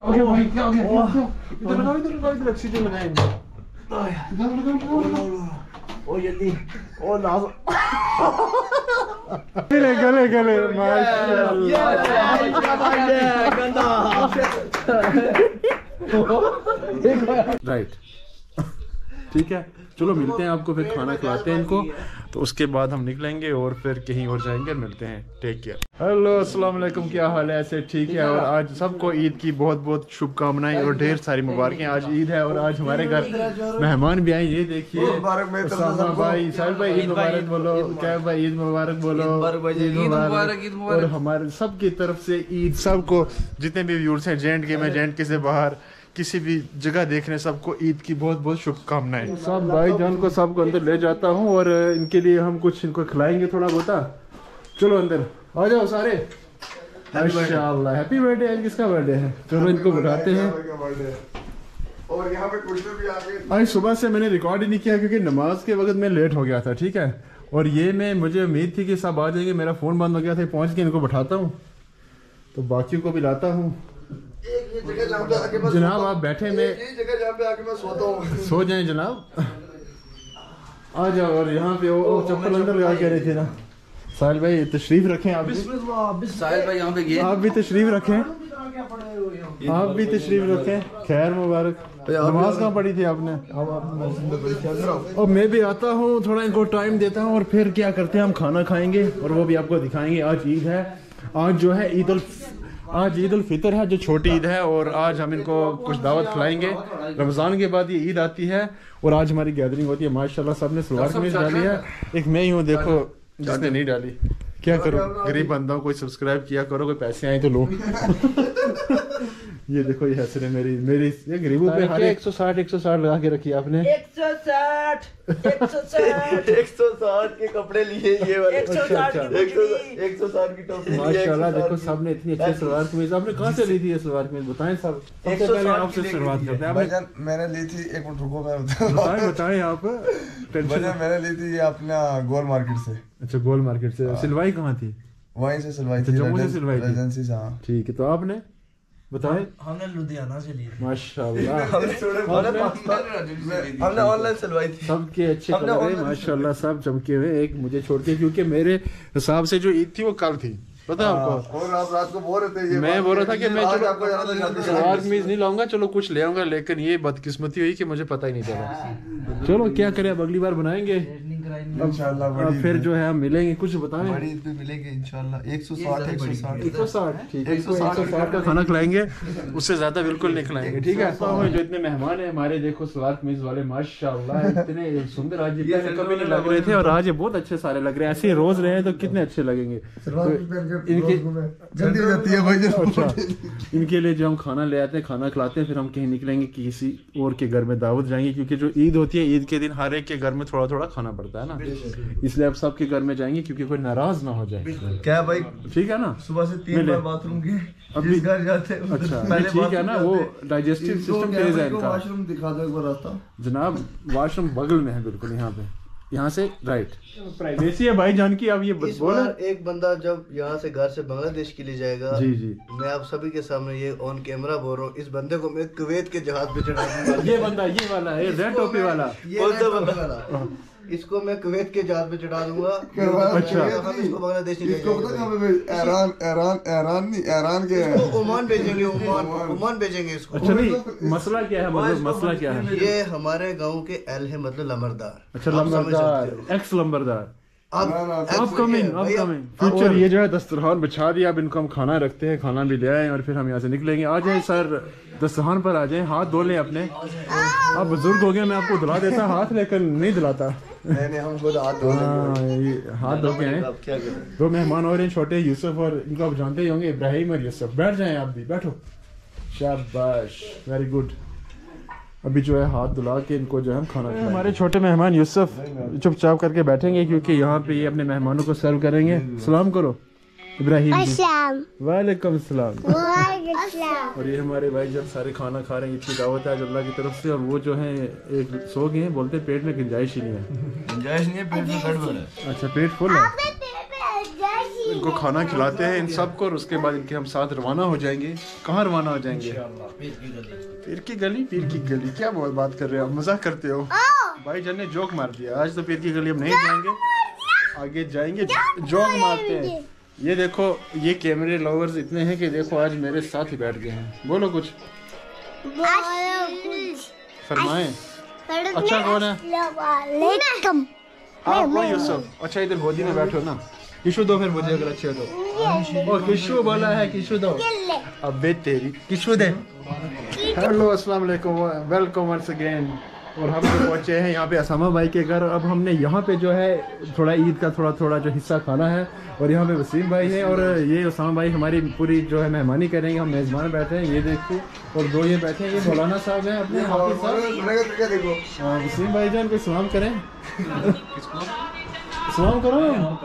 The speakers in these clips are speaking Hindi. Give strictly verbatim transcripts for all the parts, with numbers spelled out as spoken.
ओके भाई क्या हो गया क्या क्या इधर लगाओ इधर लगाओ इधर ऑक्सीजन लगाएंगे इधर लगाओ लगाओ ओ जल्दी ओ लाओ गले गले गले माशाल्लाह गंदा राइट ठीक है चलो मिलते हैं आपको फिर खाना खिलाते हैं इनको तो उसके बाद हम निकलेंगे और फिर कहीं और जाएंगे मिलते हैं टेक केयर हेलो अस्सलाम वालेकुम क्या हाल है ऐसे ठीक है और आज सबको ईद की बहुत बहुत शुभकामनाएं और ढेर सारी मुबारकें आज ईद है और आज हमारे घर मेहमान भी आए ये देखिए भाई साहिल भाई ईद मुबारक बोलो क्या भाई ईद मुबारक बोलो ईद मुबारक और हमारे सबकी तरफ से ईद सबको जितने भी व्यूअर्स हैं जे एंड के में जे एंड के से बाहर किसी भी जगह देखने सबको ईद की बहुत बहुत शुभकामनाएं सब भाईजान को सबको अंदर ले जाता हूँ और इनके लिए हम कुछ इनको खिलाएंगे थोड़ा बहुत चलो अंदर आ जाओ सारे माशाअल्लाह हैप्पी बर्थडे आज किसका बर्थडे है चलो इनको बुलाते हैं और यहाँ पे कुछ भी आ गए आज सुबह से मैंने रिकॉर्ड ही नहीं किया क्योंकि नमाज के वक्त मैं लेट हो गया था ठीक है और ये मैं मुझे उम्मीद थी कि सब आ जाएंगे मेरा फोन बंद हो गया था पहुँच के इनको बैठाता हूँ तो बाकियों को भी लाता हूँ जनाब आप बैठे मैं जगह जहाँ पे आके मैं सोता हूँ सो जाएं जनाब आ जाओ और यहाँ पे वो चप्पल अंदर लगा के रहे थे ना साहिल भाई तशरीफ रखें आप भी साहिल भाई यहाँ पे गए आप भी तशरीफ रखें आप भी तशरीफ रखें खैर मुबारक नमाज कहाँ पढ़ी थी आपने और मैं भी आता हूँ थोड़ा इनको टाइम देता हूँ और फिर क्या करते हैं हम खाना खाएंगे और वो भी आपको दिखाएंगे आज ईद है आज जो है ईद उल आज ईद उल फितर है जो छोटी ईद है और आज हम इनको कुछ दावत खिलाएंगे रमज़ान के बाद ये ईद आती है और आज हमारी गैदरिंग होती है माशाल्लाह सबने सलवार कमीज डाली है एक मैं ही हूँ देखो जिसने नहीं डाली क्या करो गरीब बंदा कोई सब्सक्राइब किया करो कोई पैसे आए तो लो ये देखो ये हंस रहे मेरी मेरी ये गरीबों पे हर एक सौ साठ एक सौ साठ लगा के रखी आपने एक सौ साठ एक सौ साठ एक सौ साठ के कपड़े लिए ये वाले एक सौ साठ एक सौ साठ की टोपी माशाल्लाह देखो सबने इतनी अच्छी सलवार कमीज आपने कहाँ से ली थी ये सलवार कमीज बताएं सब सबसे पहले आपसे शुरुआत करते हैं भाईजान मैंने ली थी एक मिनट रुको मैं बताएं बताएं आप भाईजान मैंने ली थी ये अपना गोल मार्केट से अच्छा गोल मार्केट से सिलवाई कहाँ थी वहीं से सिलवाई थी जम्मू से सिलवाई थी एजेंसी से हाँ ठीक है तो आपने बताएं हमने लुधियाना से ली माशाल्लाह हमने ऑनलाइन सिलवाई थी सबके अच्छे कलर है माशाल्लाह सब चमके हुए एक मुझे छोड़ के क्योंकि मेरे हिसाब से जो ईद थी वो कल थी पता है आपको और आप रात को बोल रहे थे ये मैं बोल रहा था कि मैं चलो सलवार कमीज नहीं लाऊंगा चलो कुछ ले आऊंगा लेकिन ये बदकिस्मती हुई कि मुझे पता ही नहीं चला चलो क्या करें अब अगली बार बनाएंगे इंशाल्लाह फिर जो है हम मिलेंगे कुछ बताएं बड़ी ईद पे मिलेंगे इंशाल्लाह एक सौ साठ एक सौ साठ एक सौ साठ ठीक है एक सौ साठ का खाना खिलाएंगे उससे ज्यादा बिल्कुल नहीं खिलाएंगे ठीक है जो इतने मेहमान है हमारे देखो सलवार कमीज वाले माशाल्लाह इतने सुंदर आज कभी नहीं लग रहे थे और आज ये बहुत अच्छे सारे लग रहे हैं ऐसे रोज रहे तो कितने अच्छे लगेंगे इनके जल्दी हो जाती है भाई अच्छा इनके लिए जो हम खाना ले आते हैं खाना खिलाते हैं फिर हम कहीं निकलेंगे किसी और के घर में दावत जाएंगे क्योंकि जो ईद होती है ईद के दिन हर एक के घर में थोड़ा थोड़ा खाना पड़ता है ना इसलिए अब सबके घर में जाएंगे क्योंकि कोई नाराज ना हो जाए क्या भाई ठीक है ना सुबह से तीन बार बाथरूम के अभी घर जाते हैं अच्छा ठीक है ना वो डाइजेस्टिव सिस्टम तेज है इनका वॉशरूम दिखा दो एक बार रास्ता जनाब वॉशरूम बगल में है बिल्कुल यहाँ पे यहाँ से राइट प्राइवेसी है भाई जान की अब ये बोला एक बंदा जब यहाँ से घर से बांग्लादेश के लिए जाएगा जी जी मैं आप सभी के सामने ये ऑन कैमरा बोल रहा हूँ इस बंदे को मैं कुवैत के जहाज पे चढ़ा दूंगा ये बंदा ये वाला है रेड टोपी वाला कौन सा बंदा इसको मैं कुवैत के जहाज पे चढ़ा दूंगा अच्छा हम इसको बांग्लादेश नहीं इसको पता कहाँ पे ईरान ईरान ईरान नहीं ईरान के है ओमान भेजेंगे ओमान ओमान भेजेंगे इसको अच्छा नहीं मसला क्या है मतलब मसला क्या है ये हमारे गांव के एल है मतलब लंबरदार अच्छा लंबरदार एक्स लंबरदार अपकमिंग अपकमिंग फ्यूचर ये जो है दस्तरखान बिछा दिया अब इनको हम खाना रखते हैं खाना भी ले आए और फिर हम यहाँ से निकलेंगे आ जाए सर दस्तरखान पर आ जाए हाथ धो लें अपने आप बुजुर्ग हो गए मैं आपको धुला देता हाथ लेकर नहीं धुलाता नहीं नहीं हम खुद हाथ धो लेंगे हाथ धो के हैं दो मेहमान और हैं छोटे यूसुफ और इनको आप जानते ही होंगे इब्राहिम और यूसुफ बैठ जाएं आप भी बैठो शाबाश वेरी गुड अभी जो है हाथ धुला के इनको जो है हम खाना खाएंगे हमारे छोटे मेहमान यूसुफ चुपचाप करके बैठेंगे क्योंकि यहाँ पे ये अपने मेहमानों को सर्व करेंगे सलाम करो इब्राहिम वालेकुम सलाम और ये हमारे भाई जब सारे खाना खा रहे हैं इतनी दावत है अल्लाह की तरफ से और वो जो है एक सो गए हैं बोलते पेट में गुंजाइश ही नहीं है गुंजाइश नहीं है पेट में गड़बड़ है अच्छा पेट फुल है इनको खाना खिलाते हैं इन सबको और उसके बाद इनके हम साथ रवाना हो जाएंगे। कहाँ रवाना हो जाएंगे? पीर की गली। पीर की गली क्या बहुत बात कर रहे हो आप, मजाक करते हो? भाई जान ने जोक मार दिया। आज तो पीर की गली हम नहीं जाएंगे, आगे जाएंगे जोक मारते हैं। ये देखो ये कैमरे लवर्स इतने हैं कि देखो आज मेरे साथ ही बैठ गए हैं। बोलो कुछ, फरमाएं। अच्छा कौन है? आप वो यूसुफ। अच्छा इधर गोदी में बैठो ना। किशु दो फिर मुझे अगर अच्छे हो तो। ओ किशु बोला है, किशु दो। अबे तेरी किशु दे। हेलो अस्सलाम वालेकुम, वेलकम वंस अगेन। और हम जो पहुंचे हैं यहाँ पे असामा भाई के घर। अब हमने यहाँ पे जो है थोड़ा ईद का थोड़ा थोड़ा जो हिस्सा खाना है। और यहाँ पे वसीम भाई है और ये असामा भाई हमारी पूरी जो है मेहमानी करेंगे। हम मेज़बान बैठे हैं, ये देखिए। और दो ये बैठे हैं, ये मौलाना साहब हैं अपने हाफिज साहब। वसीम भाई जान कोई सलाम करें। सलाम करो।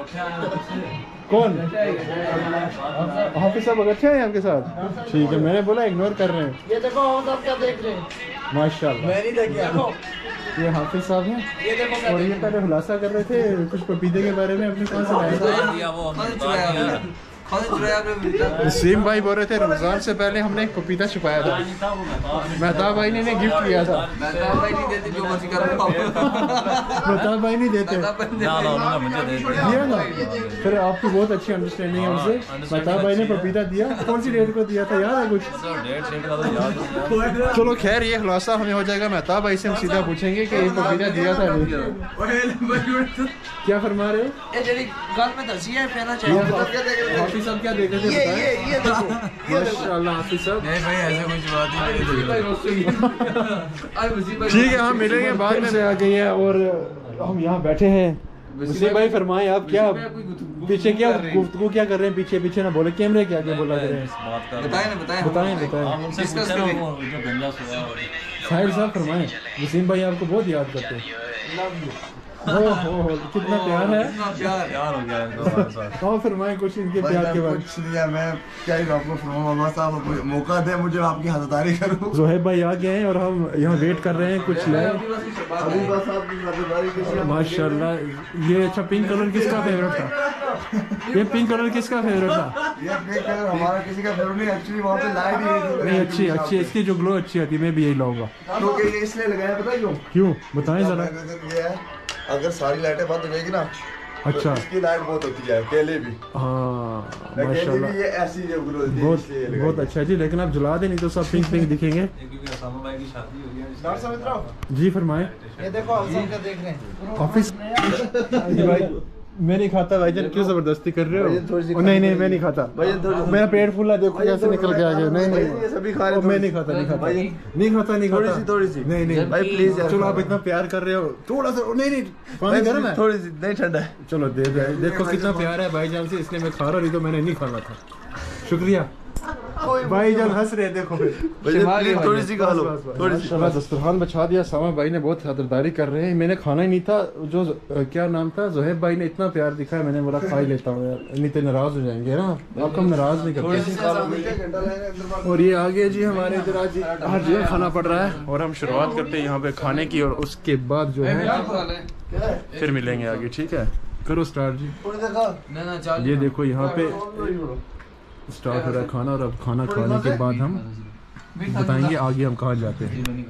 कौन? हाफिज साहब अच्छा है आपके साथ? ठीक है, मैंने बोला इग्नोर कर रहे हैं। ये देखो आप क्या देख रहे हैं? माशाल्लाह। मैं नहीं देखा। ये हाफिज साहब हैं ये देखो और ये पहले खुलासा कर रहे थे कुछ पपीते के बारे में। अपने कौन से लाए थे? वसीम भाई बोल रहे थे रमजान से पहले हमने एक पपीता छुपाया था। मेहताब भाई ने गिफ्ट किया था। मेहताब भाई नहीं देते जो मर्जी करो। मेहताब भाई नहीं देते दिया ना। फिर आपकी बहुत अच्छी अंडरस्टैंडिंग है उनसे। मेहताब भाई ने पपीता दिया। कौन सी डेट को दिया था याद है कुछ? चलो खैर ये खुलासा हमें हो जाएगा। मेहताब भाई से हम सीधा पूछेंगे कि ये पपीता दिया था नहीं। क्या फरमा रहे हो? हाफिज साहब क्या देख रहे थे बताएं? ये ये देखो माशाल्लाह हाफिज साहब। नहीं भाई ऐसे कुछ बात ही नहीं। ठीक है हम मिलेंगे बाद में। आ गई है और हम यहाँ बैठे हैं। वसीम भाई फरमाएं आप क्या पीछे क्या गुफ्तगू क्या कर रहे हैं? पीछे पीछे ना बोले, कैमरे क्या क्या बोला कर रहे हैं? बताएं ना बताएं बताएं बताएं। साहिल साहब फरमाएं। वसीम भाई आपको बहुत याद करते हैं। हो हो हो कितना प्यार है। प्यार हो गया इनको साथ। कहाँ फरमाएं कुछ इनके प्यार के बारे में। कुछ नहीं है, मैं क्या ही आपको फरमाऊं। अल्लाह साहब मौका दे मुझे आपकी हज़रदारी करूं। जोहेब भाई आ गए हैं और हम यहाँ वेट कर रहे हैं कुछ लाए। अभी बस आपकी हज़रदारी की। माशाल्लाह। ये अच्छा पिंक कलर किसका फेवरेट था? ये पिंक कलर किसका फेवरेट था? ये पिंक कलर हमारा किसी का फेवरेट नहीं। एक्चुअली वहाँ पे लाइट ही नहीं अच्छी अच्छी इसकी जो ग्लो अच्छी आती है। मैं भी यही लाऊंगा। तो ये इसलिए लगाया पता क्यों? क्यों बताएं जरा। ये है अगर सारी लाइटें बंद हो जाएगी ना अच्छा तो इसकी लाइट बहुत होती है। केले भी हाँ केले माशाल्लाह भी ये ऐसी जो ग्लो होती है बहुत इसलिए लगाई। बहुत अच्छा जी। लेकिन आप जला दे नहीं तो सब पिंक पिंक दिखेंगे। क्योंकि असामा भाई की शादी हो गई है। डॉक्टर साहब इधर आओ। जी फरमाएं। ये देखो आप सब क्या देख रहे हैं? ऑफिस भाई मैं नहीं खाता भाईजान, क्यों जबरदस्ती कर रहे भाईजान थोड़ी सी हो? नहीं नहीं मैं नहीं खाता। भाईजान थोड़ी सी- मेरा पेट फूला देखो कैसे निकल के आ गया। नहीं ये नहीं सभी खा रहे ओ, मैं नहीं खाता नहीं खाता भाई- नहीं खाता नहीं खाता। थोड़ी सी थोड़ी सी नहीं नहीं भाई प्लीज यार। चलो आप इतना प्यार कर रहे हो थोड़ा सा। नहीं नहीं पानी गर्म है। थोड़ी सी नहीं ठंडा है। चलो दे दे। देखो कितना प्यार है भाईजान से, इसलिए मैं खा रहा नहीं तो मैंने नहीं खाना था। शुक्रिया भाईजान हंस रहे देखो फिर। प्लीज थोड़ी सी खा लो थोड़ी सी। माशाल्लाह दस्तरखान बचा दिया। सामा भाई ने बहुत खातिरदारी कर रहे हैं। मैंने खाना ही नहीं था। जो अ, क्या नाम था जोहेब भाई ने इतना प्यार दिखाया मैंने बोला खा ही लेता हूँ यार, नहीं तो नाराज हो जाएंगे ना। आपको हम नाराज नहीं करते। और ये आ गया जी हमारे इधर आज हर जगह खाना पड़ रहा है और हम शुरुआत करते हैं यहाँ पे खाने की और उसके बाद जो है फिर मिलेंगे आगे। ठीक है करो स्टार्ट जी। ये देखो यहाँ पे स्टार्ट हो रहा है खाना और अब खाना खाने के बाद हम बताएंगे आगे हम कहाँ जाते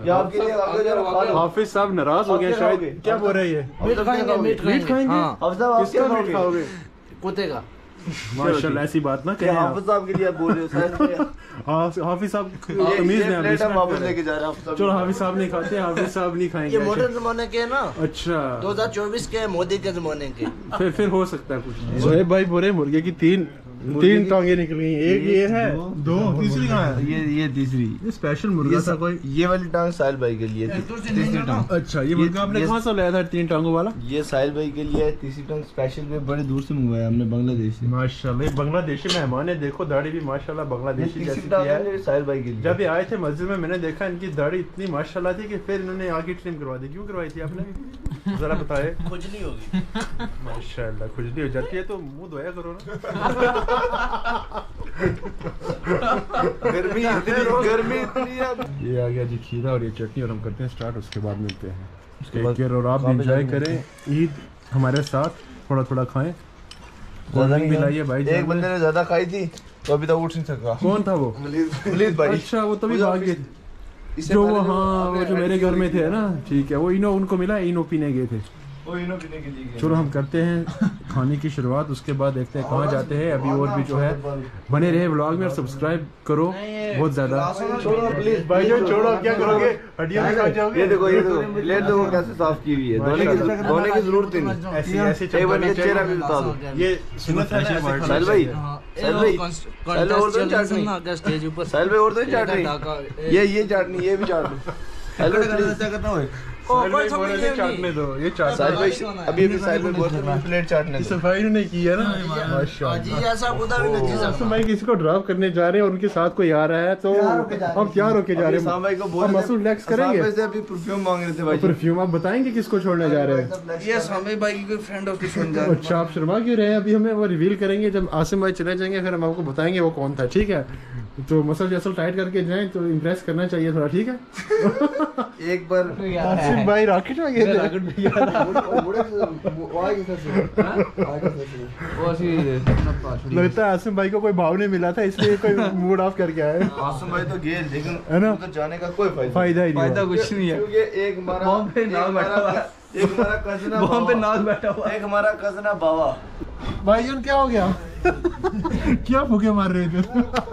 हैं। हाफिज साहब नाराज हो गए शायद। क्या बोल रहे हैं? मीट खाएंगे मीट मीट खाएंगे? किसका मीट खाओगे? कुत्ते का। माशाल्लाह ऐसी बात ना कहें आप। साहब के लिए आप बोल रहे हो शायद। हाँ, हाफिज साहब तमीज में प्लेट हम वापस लेके जा रहे हैं। चलो हाफिज साहब नहीं खाते, हाफिज साहब नहीं ये खाएंगे। मॉडर्न जमाने के हैं ना, अच्छा दो हज़ार चौबीस के मोदी के जमाने के। फिर फिर हो सकता है कुछ। जोहेब भाई बोले मुर्गे की तीन तीन टांगे निकल गई। एक ये है दो तीसरी कहाँ है? ये ये तीसरी ये स्पेशल मुर्गा था कोई। ये वाली टांग साहिल भाई के लिए थी। तीसरी टांग अच्छा ये मुर्गा आपने कहाँ से लाया था तीन टांगों वाला? ये साहिल भाई के लिए है। तीसरी टांग स्पेशल में बड़े दूर से मंगवाया हमने बांग्लादेश से। माशाल्लाह ये बांग्लादेशी मेहमान है। देखो दाढ़ी भी माशाल्लाह बांग्लादेशी जैसी तीसरी की है। टांग साहिल भाई के लिए। जब ये आए थे मस्जिद में मैंने देखा इनकी दाढ़ी इतनी माशाल्लाह थी कि फिर इन्होंने आगे ट्रिम करवा दी। क्यों करवाई थी आपने जरा बताए? खुजली होगी। माशाल्लाह खुजली हो जाती है तो मुंह धोया करो ना। गर्मी इतनी गर्मी इतनी है। ये आ गया जी खीरा और ये चटनी और हम करते हैं स्टार्ट। उसके बाद मिलते हैं। उसके बाद टेक केयर और आप भी कहाँ पे एंजॉय जाएंगे? करें ईद हमारे साथ, थोड़ा थोड़ा खाएं। कोल्ड भी लाई है भाई। एक बंदे ने ज्यादा खाई थी तो अभी तक उठ नहीं सका। कौन था वो? वलीद भाई। अच्छा वो तभी भाग गए जो वो, हाँ वो जो मेरे घर में थे ना, ठीक है वो इनो उनको मिला, इनो पीने गए थे। चलो हम करते हैं खाने की शुरुआत, उसके बाद देखते हैं कहाँ जाते हैं। अभी और भी जो है बने रहे व्लॉग में और सब्सक्राइब करो बहुत ज्यादा। भाई जो छोड़ो, क्या करोगे, हड्डियां भी खा जाओगे। ये देखो ये देखो प्लेट देखो कैसे साफ की हुई है, धोने की धोने की जरूरत ही नहीं। ऐसी ऐसी एक बार ये चेहरा भी बता दो। ये सुन्नत है ना। साहिल भाई, साहिल भाई, साहिल और दो चाटनी, स्टेज ऊपर साहिल भाई और दो चाटनी, ये ये चाटनी, ये भी चाटनी। हेलो करता हुए चाटने दो, ये चाट साहिल भाई अभी अभी साहिल भाई बोलते हैं प्लेट चाटने दो। सफाई उन्होंने की है ना माशाल्लाह। ऐसा खुदा भी नहीं आसिम भाई किसी को ड्रॉप करने जा रहे हैं और उनके साथ कोई आ रहा है तो हम क्या रोके जा रहे हैं। साहिल भाई को बोल मसूद रिलैक्स करेंगे। वैसे अभी परफ्यूम मांग रहे थे भाई। परफ्यूम आप बताएंगे किसको छोड़ने जा रहे हैं? ये सामे भाई की कोई फ्रेंड ऑफ छोड़ने जा रहा है। अच्छा आप शर्मा क्यों रहे हैं? अभी हमें वो रिवील करेंगे जब आसिम भाई चले जाएंगे, फिर हम आपको बताएंगे वो कौन था, ठीक है? तो मसल जसल टाइट करके जाएं तो इम्प्रेस करना चाहिए थोड़ा, ठीक है? एक बार आसिम भाई रॉकेट में गए थे। लगता है आसिम भाई को कोई भाव नहीं मिला था इसलिए कोई मूड ऑफ करके आए। आसिम भाई तो गए लेकिन है ना, उधर जाने का कोई फायदा फायदा ही नहीं फायदा हुआ। कुछ नहीं है। क्योंकि एक हमारा बॉम्ब पे नाग बैठा हुआ है। एक हमारा कजना बॉम्ब पे नाग बैठा हुआ है। एक हमारा कजना बाबा। भाईजान क्या हो गया? क्या फूके मार रहे थे?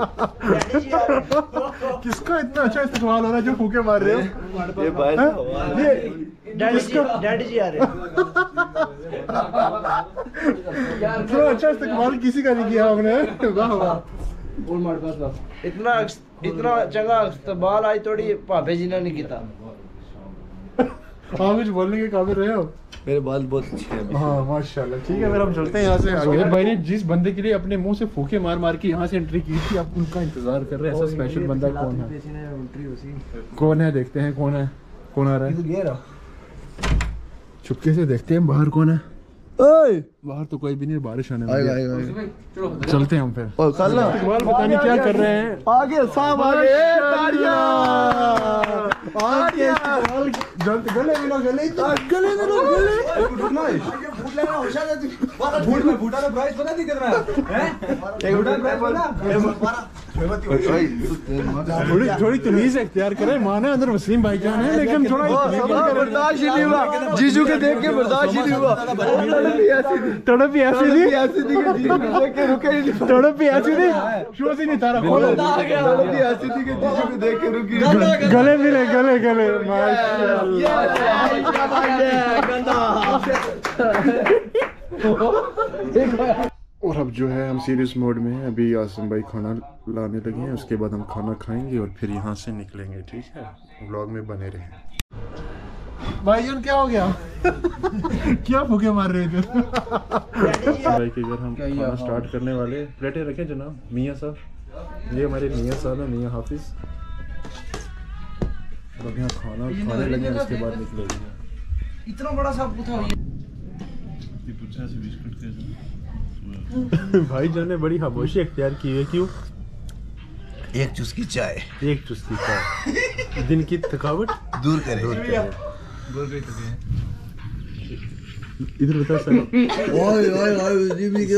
किसका इतना अच्छा इस्तेमाल हो रहा है जो फूके मार रहे हो? ये भाई हाँ? ये डैडी जी, डैडी जी आ रहे हैं। इतना अच्छा इस्तेमाल किसी का नहीं किया हमने। वाह वाह। इतना इतना चंगा इस्तेमाल आई थोड़ी भाभे जी ने नहीं किया। हाँ कुछ बोलने के काबिल रहे हो? मेरे बाल बहुत अच्छे हैं। हाँ माशाल्लाह। ठीक है फिर हम चलते हैं यहाँ से आगे। भाई ने जिस बंदे के लिए अपने मुंह से फूके मार मार के यहाँ से एंट्री की थी, आप उनका इंतजार कर रहे हैं। ऐसा स्पेशल बंदा कौन है? कौन है? देखते हैं कौन है, कौन आ रहा है। चुपके से देखते हैं बाहर कौन है। ओए बाहर तो कोई भी नहीं, बारिश आने वाली है। चलते हैं हम फिर। और कल ना इकबाल पता नहीं क्या कर रहे हैं। आगे साहब आगे तालियां आगे इकबाल जल्द गले मिलो, गले गले मिलो, गले फूटना है फूट लेना होशियार है तू। फूट में फूटा तो प्राइस पता नहीं कितना है हैं? एक फूटा प्राइस पता थोड़ी थोड़ी तमीज इख्तियार करें। माने अंदर मुस्लिम भाईजान है लेकिन थोड़ा बर्दाश्त ही नहीं हुआ जीजू के देख के, बर्दाश्त ही नहीं हुआ। तड़प भी ऐसी थी, ऐसी थी कि जीजू के देख के रुके ही नहीं। तड़प भी ऐसी थी, शोर से नहीं तारा खोलो। तड़प भी ऐसी थी कि जीजू के देख के रुकी। गले मिले, गले गले माशाल्लाह। और अब जो है हम सीरियस मोड में हैं। अभी आसिम भाई खाना लाने लगे हैं, उसके बाद हम खाना खाएंगे और फिर यहाँ से निकलेंगे, ठीक है? व्लॉग में बने रहें। भाईजान क्या हो गया? क्या फूके मार रहे थे? भाई के घर हम खाना स्टार्ट करने वाले। प्लेटें रखें जनाब। मियाँ साहब, ये हमारे मियाँ साहब हैं, मियाँ हाफिज। अब यहाँ खाना खाने लगे, उसके बाद निकलेंगे। इतना बड़ा सा पूछा भाई जान ने बड़ी खामोशी अख्तियार की है। क्यों? एक चुस्की चाय एक चुस्की चाय दिन की थकावट दूर करे। इधर बता सर। ओए ओए ओए जी भी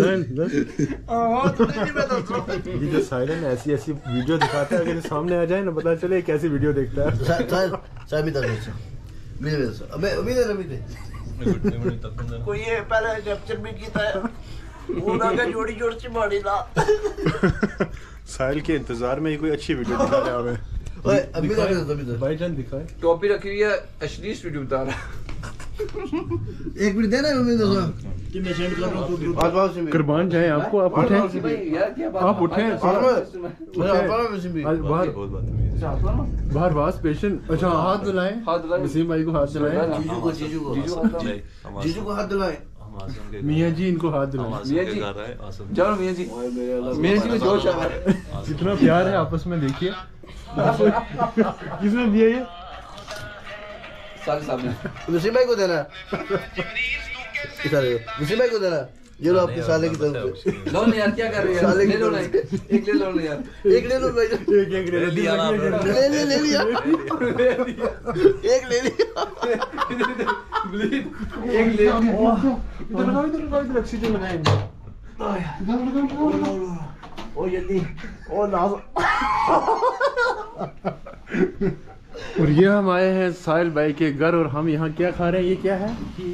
ये जो साइलेंट ऐसी ऐसी वीडियो दिखाता है, अगर सामने आ जाए ना पता चले कैसी वीडियो देखता है। सर सर भी दे मिले सर अबे अभी दे अभी दे कोई ये पहले कैप्चर भी किया है। वो ना का जोड़ी जोड़ से मारी ला। साहिल के इंतजार में ही कोई अच्छी वीडियो दिखा रहा है हमें। ओए अभी दे अभी दे भाईजान दिखाए। टोपी रखी हुई है, एचडी वीडियो बता रहा है। एक मिनट देना अभी दे कि मैं सेंड कर रहा हूं तू आज बाद से कुर्बान जाए आपको। आप उठें, यार क्या बात, आप उठें। बाहर बाहर वास पेशेंट। अच्छा हाथ धुलाएं, हाथ धुलाएं। वसीम भाई को हाथ धुलाएं। जीजू को जीजू को जीजू को हाथ दिलाए। मियाँ जी इनको हाथ दिलाएं। मियाँ जी जाओ मियाँ जी, मियाँ जी में जोश आ रहा है। कितना प्यार है आपस में, देखिए। किसने दिया ये? साले साहब वसीम भाई को देना इधर वसीम भाई को देना। ये लो आपके साले की तरफ से। लो ना यार, क्या कर रहे हो? ले लो ना, एक ले लो ना यार। एक ले लो भाई। एक एक ले लिया। ले ले ले लिया एक ले लिया। एक ले इधर लगाओ, इधर लगाओ, इधर ऑक्सीजन लगाएंगे। ओ जल्दी ओ नाज। और ये हम आए हैं साहिल भाई के घर और हम यहाँ क्या खा रहे हैं? ये क्या है?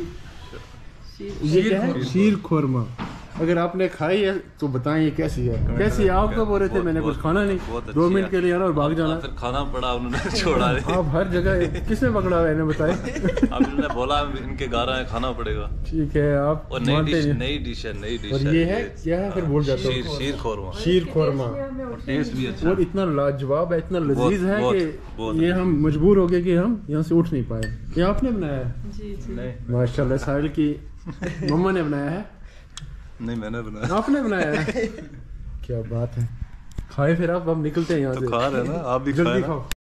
ये क्या है? शीर खुरमा। अगर आपने खाई है तो बताएं ये कैसी है? कैसी है? आप तो बोल रहे थे मैंने कुछ खाना नहीं, दो मिनट के लिए आना और भाग जाना। फिर खाना पड़ा, उन्होंने छोड़ा। आप हर जगह किसने पकड़ा हुआ है इन्हें बताए? अब इन्होंने बोला इनके घर आए खाना पड़ेगा। ठीक है आप और नई डिश नई डिश है नई डिश और ये है क्या है? फिर बोल जाता शीर शीर खुरमा। शीर खुरमा टेस्ट भी अच्छा और इतना लाजवाब है, इतना लजीज है बहुत, कि बहुत ये हम मजबूर हो गए कि हम यहाँ से उठ नहीं पाए। ये आपने बनाया है? जी जी। माशाल्लाह साहिल की मम्मा ने बनाया है? नहीं मैंने बनाया। आपने बनाया है? क्या बात है। खाए फिर आप, हम निकलते हैं यहाँ तो से। खा रहे हैं ना आप भी, जल्दी खाए ना। खाओ।